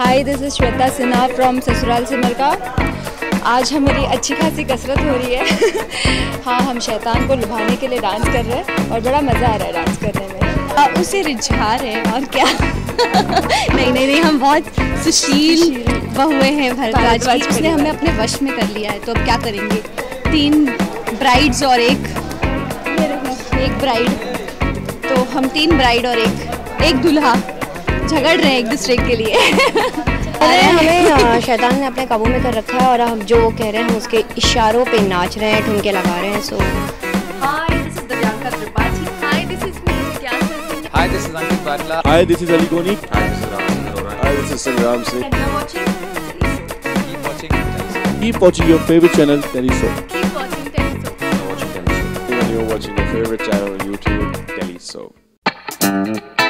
Hi, this is Shweta Sinha from Sasural Simar का। आज हमारी अच्छी खासी कसरत हो रही है। हाँ, हम शैतान को लुभाने के लिए डांस कर रहे हैं और बड़ा मज़ा आ रहा है डांस करने में। उसे रिझा रहे हैं और क्या। नहीं, हम बहुत सुशील बहुए हैं भरद्वाज की। उसने हमें अपने वश में कर लिया है, तो अब क्या करेंगे। 3 ब्राइड्स और एक ब्राइड, तो हम 3 ब्राइड और एक दूल्हा झगड़ रहे हैं एक दूसरे के लिए। अरे हमें शैतान ने अपने काबू में कर रखा है और हम जो वो कह रहे हैं हम उसके इशारों पे नाच रहे हैं, ठुमके लगा रहे हैं। So hi, this is Divyanka Tripathi. Hi, this is me Gyan. Hi, this is Ankit Batla. Hi, this is Aly Goni. Hi, this is Ram Arora. Hi, this is Sangram Singh. And you're watching? Keep watching your favorite channel, Delhi Soap. Keep watching Telesoap. You're watching your favorite channel on YouTube, Delhi Soap.